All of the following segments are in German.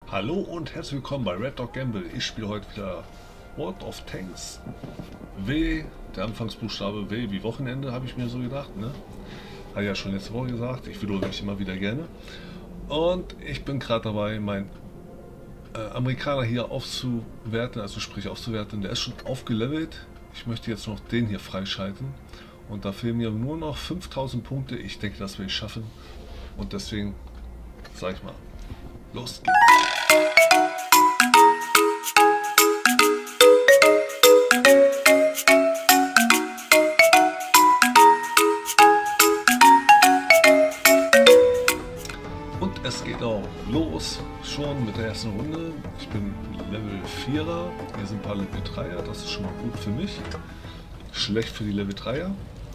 Hallo und herzlich willkommen bei Red Dog Gamble. Ich spiele heute wieder World of Tanks. W, der Anfangsbuchstabe W wie Wochenende, habe ich mir so gedacht. Ne? Habe ja schon letzte Woche gesagt, ich wiederhole mich immer wieder gerne. Und ich bin gerade dabei, meinen Amerikaner hier aufzuwerten, also sprich aufzuwerten. Der ist schon aufgelevelt. Ich möchte jetzt noch den hier freischalten. Und da fehlen mir nur noch 5000 Punkte. Ich denke, das werde ich schaffen. Und deswegen, sag ich mal, los geht's. Und es geht auch los, schon mit der ersten Runde. Ich bin Level 4er, hier sind ein paar Level 3er, das ist schon mal gut für mich. Schlecht für die Level 3er,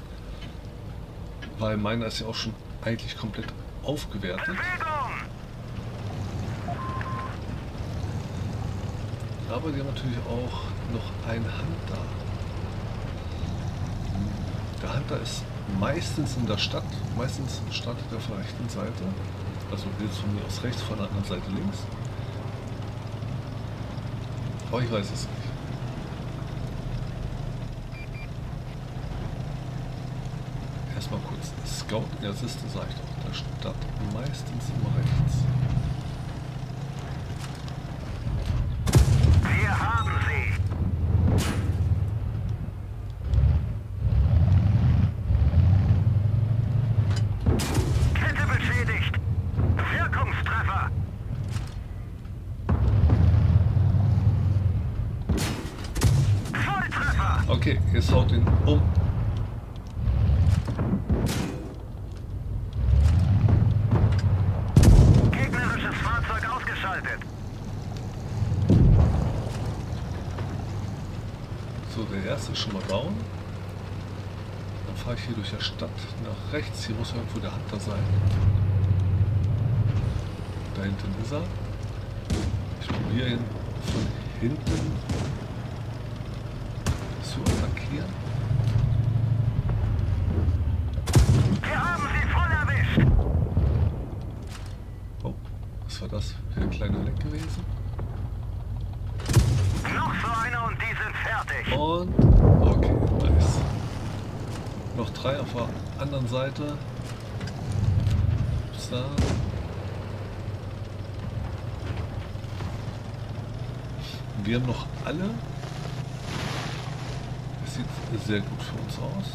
weil meiner ist ja auch schon eigentlich komplett aufgewertet. Aber die haben natürlich auch noch einen Hunter. Der Hunter ist meistens in der Stadt, meistens startet er von der rechten Seite. Also jetzt von mir aus rechts, von der anderen Seite links. Aber ich weiß es nicht. Erstmal kurz Scout, ja, siehst du, sag ich doch, der Stadt meistens immer rechts. Wir haben sie! Kette beschädigt! Wirkungstreffer! Volltreffer! Okay, jetzt haut ihn um. Gegnerisches Fahrzeug ausgeschaltet! So, der erste ist schon mal down. Dann fahre ich hier durch die Stadt nach rechts. Hier muss irgendwo der Hunter sein. Da hinten ist er. Ich probiere ihn von hinten zu attackieren. Wir haben sie voll erwischt! Oh, was war das für ein kleiner Leck gewesen? Noch so einer und die sind fertig! Und, okay, nice. Noch 3 auf der anderen Seite. Bis da. Wir haben noch alle. Das sieht sehr gut für uns aus.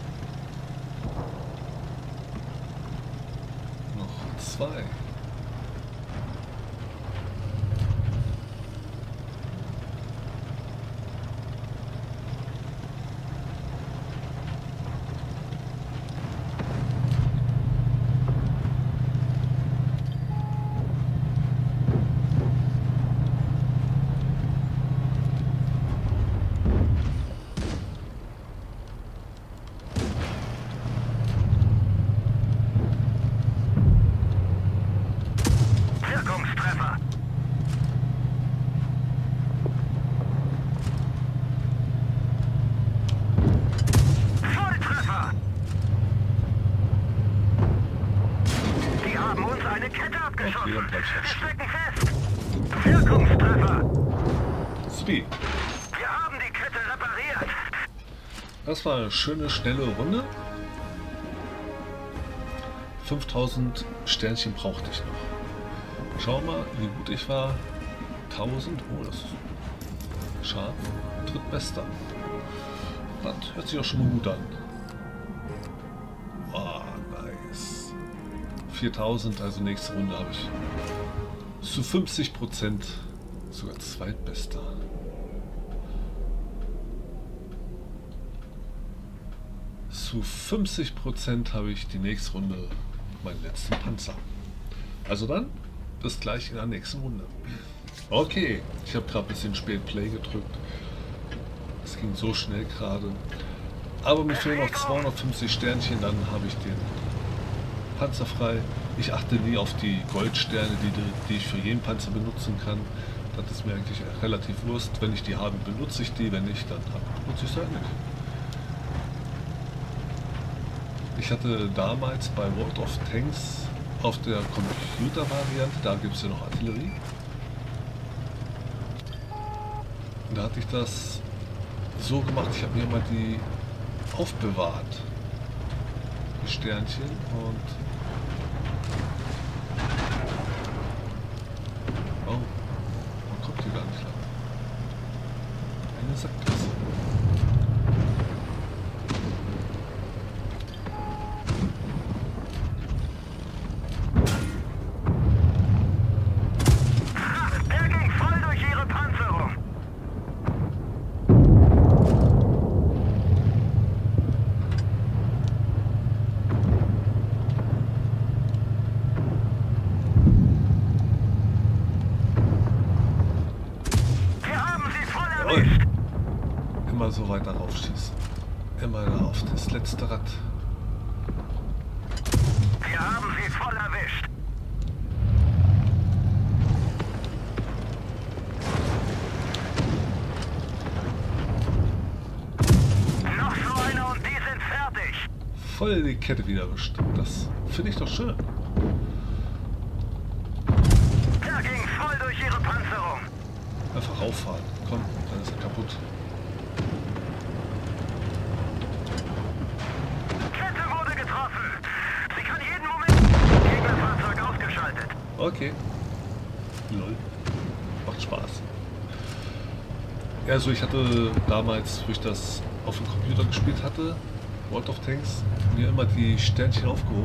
Noch 2. Wirkungstreffer! Volltreffer! Die haben uns eine Kette abgeschossen! Okay, dann bleib ich Wir jetzt stecken fest! Wirkungstreffer! Speed. Wir haben die Kette repariert! Das war eine schöne, schnelle Runde. 5000 Sternchen brauchte ich noch. Schau mal, wie gut ich war. 1000, oh, das ist scharf. Drittbester. Das hört sich auch schon mal gut an. Oh, nice. 4000, also nächste Runde habe ich zu 50% sogar Zweitbester. Zu 50% habe ich die nächste Runde meinen letzten Panzer. Also dann, bis gleich in der nächsten Runde. Okay, ich habe gerade ein bisschen spät Play gedrückt. Es ging so schnell gerade. Aber mir fehlen noch 250 Sternchen, dann habe ich den Panzer frei. Ich achte nie auf die Goldsterne, die ich für jeden Panzer benutzen kann. Das ist mir eigentlich relativ Wurst. Wenn ich die habe, benutze ich die. Wenn nicht, dann benutze ich sie halt nicht. Ich hatte damals bei World of Tanks auf der Computer-Variante, da gibt es ja noch Artillerie, Da hatte ich das so gemacht, ich habe mir immer die aufbewahrt. Die Sternchen und... Oh, man kommt hier gar nicht lang. Eine Sackgasse. Der ging voll durch ihre Panzerung. Wir haben sie voll erwischt. Immer so weiter raufschießen. Immer da auf das letzte Rad. Wir haben sie voll erwischt. Noch so einer und die sind fertig. Voll die Kette wieder erwischt. Das finde ich doch schön. Der ging voll durch ihre Panzerung. Einfach rauffahren. Komm, dann ist er kaputt. Kette wurde getroffen. Sie kann jeden Moment... Gegnerfahrzeug ausgeschaltet. Okay. Lol. Macht Spaß. Ja, also ich hatte damals, wo ich das auf dem Computer gespielt hatte, World of Tanks, mir immer die Sternchen aufgehoben.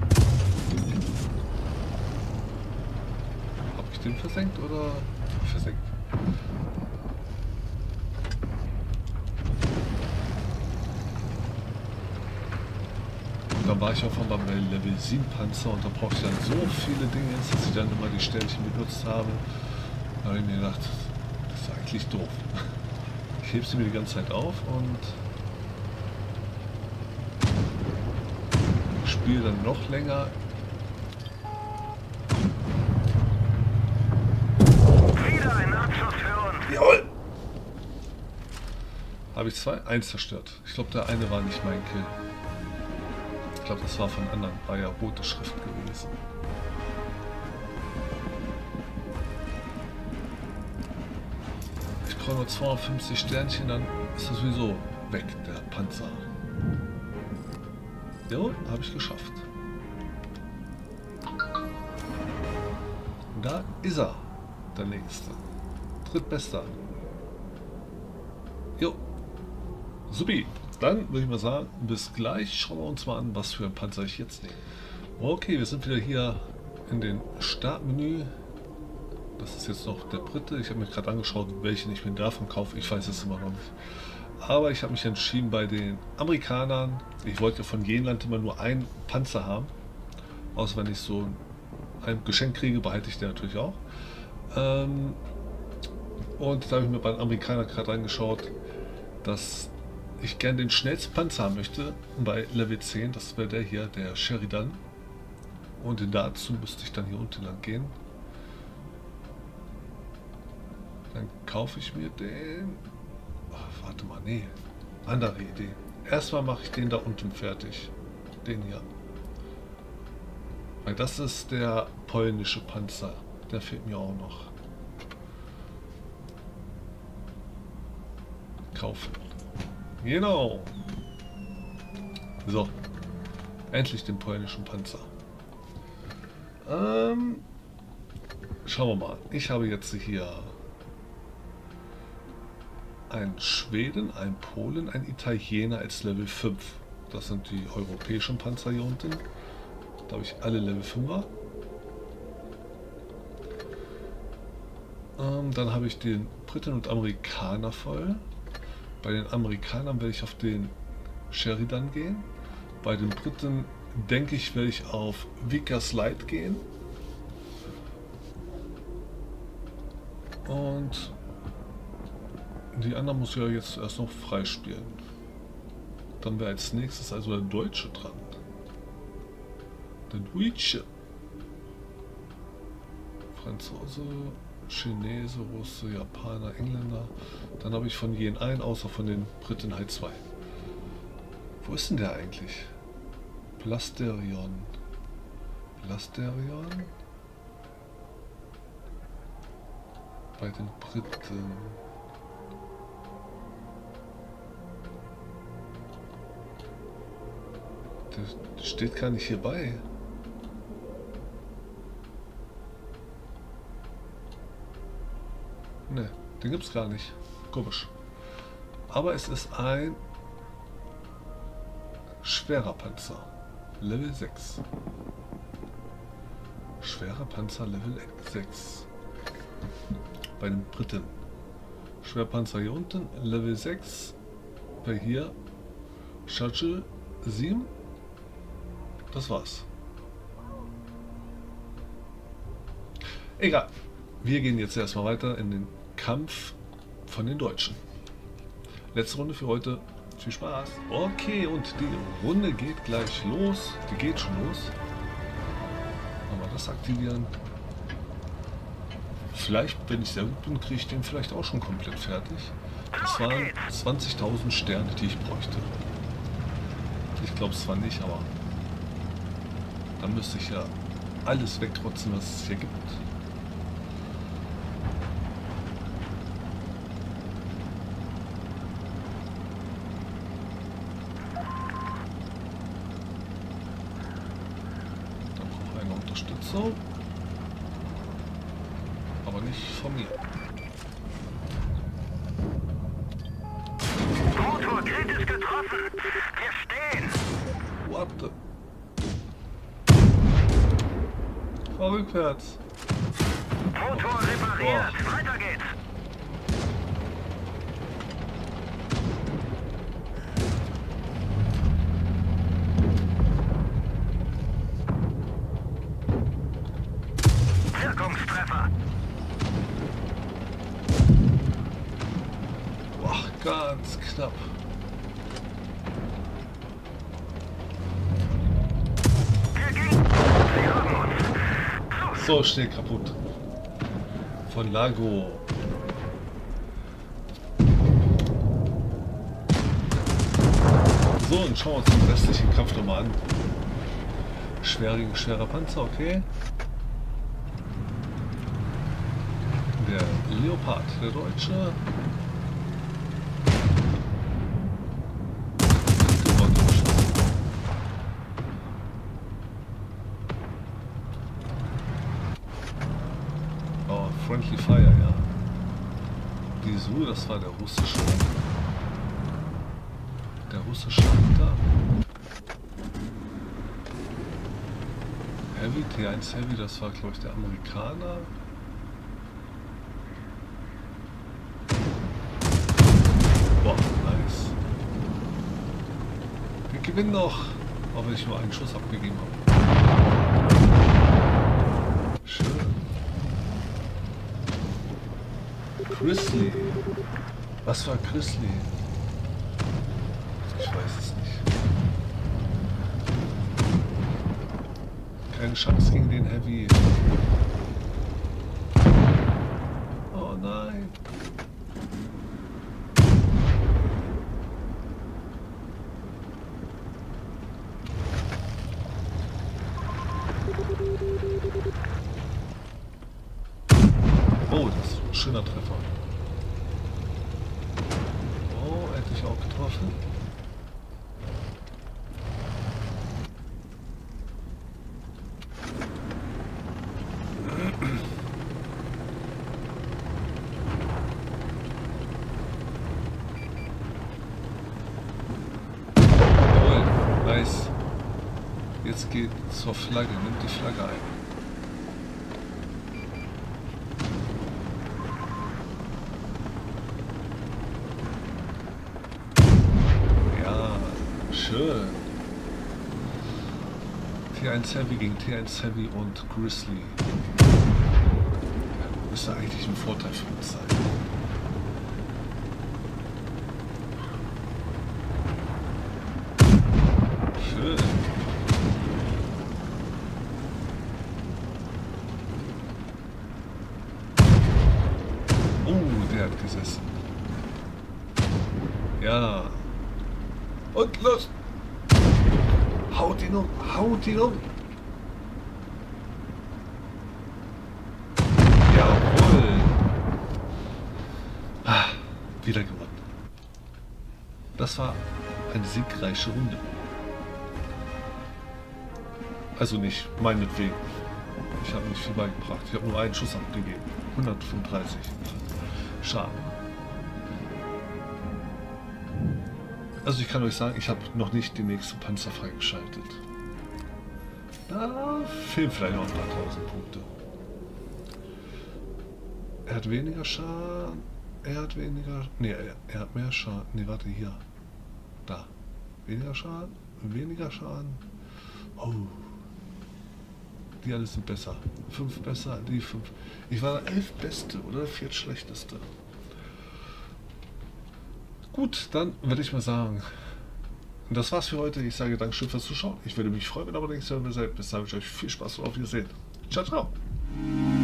Habe ich den versenkt oder versenkt? Und dann war ich auf einmal bei Level 7 Panzer und da brauchte ich dann so viele Dinge, dass ich dann immer die Sternchen benutzt habe. Da habe ich mir gedacht, das ist eigentlich doof. Ich hebe sie mir die ganze Zeit auf und spiele dann noch länger. Wieder ein Abschuss für uns. Jawohl! Habe ich zwei? Eins zerstört. Ich glaube, der eine war nicht mein Kill. Ich glaube, das war von anderen. War ja rote Schrift gewesen. Ich brauche nur 250 Sternchen, dann ist das sowieso weg, der Panzer. Jo, habe ich geschafft. Und da ist er, der nächste. Drittbester. Jo. Supi. Dann würde ich mal sagen, bis gleich. Schauen wir uns mal an, was für ein Panzer ich jetzt nehme. Okay, wir sind wieder hier in den Startmenü. Das ist jetzt noch der Brite. Ich habe mir gerade angeschaut, welchen ich mir davon kaufe. Ich weiß es immer noch nicht. Aber ich habe mich entschieden bei den Amerikanern. Ich wollte von jedem Land immer nur einen Panzer haben. Außer wenn ich so ein Geschenk kriege, behalte ich den natürlich auch. Und da habe ich mir bei den Amerikanern gerade reingeschaut, dass ich gerne den schnellsten Panzer haben möchte. Bei Level 10, das wäre der hier, der Sheridan. Und dazu müsste ich dann hier unten lang gehen. Dann kaufe ich mir den... Ach, warte mal, nee. Andere Idee. Erstmal mache ich den da unten fertig. Den hier. Weil das ist der polnische Panzer. Der fehlt mir auch noch. Kaufen. Genau. So. Endlich den polnischen Panzer. Schauen wir mal. Ich habe jetzt hier einen Schweden, einen Polen, einen Italiener als Level 5. Das sind die europäischen Panzer hier unten. Da habe ich alle Level 5er. Dann habe ich den Briten und Amerikaner voll. Bei den Amerikanern werde ich auf den Sheridan gehen. Bei den Briten denke ich, werde ich auf Vickers Light gehen. Und die anderen muss ich ja jetzt erst noch freispielen. Dann wäre als nächstes also der Deutsche dran. Der Deutsche. Franzose, Chinese, Russe, Japaner, Engländer. Dann habe ich von jedem einen, außer von den Briten halt zwei. Wo ist denn der eigentlich? Plasterion. Plasterion? Bei den Briten. Der steht gar nicht hier bei. Ne, den gibt's gar nicht. Komisch. Aber es ist ein schwerer Panzer. Level 6. Schwerer Panzer Level 6. Bei den Briten. Schwerpanzer hier unten. Level 6. Bei hier. Churchill 7. Das war's. Egal. Wir gehen jetzt erstmal weiter in den Kampf von den Deutschen. Letzte Runde für heute. Viel Spaß. Okay, und die Runde geht gleich los. Die geht schon los. Mal das aktivieren. Vielleicht, wenn ich sehr gut bin, kriege ich den vielleicht auch schon komplett fertig. Das waren 20.000 Sterne, die ich bräuchte. Ich glaube es zwar nicht, aber dann müsste ich ja alles wegtrotzen, was es hier gibt. Dann brauche ich eine Unterstützung. Aber nicht von mir. Motor kritisch getroffen. Wir stehen. What the? Fahr rückwärts. Motor repariert. Weiter geht's. Wirkungstreffer. Boah, ganz knapp. Sie haben uns. So, schnell kaputt. Von Lago. So, und schauen wir uns den restlichen Kampf nochmal an. Schwerer Panzer, okay. Der Leopard, der Deutsche. Oh, Friendly Fire, ja. Die Su, das war der russische. Der russische Hunter. Heavy, T1 Heavy, das war glaube ich der Amerikaner. Boah, nice. Wir gewinnen noch, auch wenn ich nur einen Schuss abgegeben habe. Schön. Grizzly. Was war Grizzly? Ich weiß es nicht. Keine Chance gegen den Heavy. Oh nein. Oh, das ist ein schöner Treffer. Oh, hätte ich auch getroffen. Jawohl, nice. Jetzt geht zur Flagge, nimmt die Flagge ein. Schön. T1 Heavy gegen T1 Heavy und Grizzly. Ja, müsste eigentlich ein Vorteil für uns sein. Schön. Oh, der hat gesessen. Ja. Und los! Haut ihn um! Haut ihn um! Jawohl! Ah, wieder gewonnen. Das war eine siegreiche Runde. Also nicht meinetwegen. Ich habe nicht viel beigebracht. Ich habe nur einen Schuss abgegeben. 135 Schaden. Also ich kann euch sagen, ich habe noch nicht den nächsten Panzer freigeschaltet. Da fehlen vielleicht noch ein paar tausend Punkte. Er hat weniger Schaden. Er hat weniger... Ne, er hat mehr Schaden. Ne, warte, hier. Da. Weniger Schaden. Weniger Schaden. Oh. Die alle sind besser. 5 besser, die 5. Ich war der 11 Beste oder 4 Schlechteste. Gut, dann würde ich mal sagen, das war's für heute. Ich sage Dankeschön fürs Zuschauen. Ich würde mich freuen, wenn ihr aber nächstes Mal seid. Bis dahin wünsche ich euch viel Spaß und auf Wiedersehen. Ciao, ciao.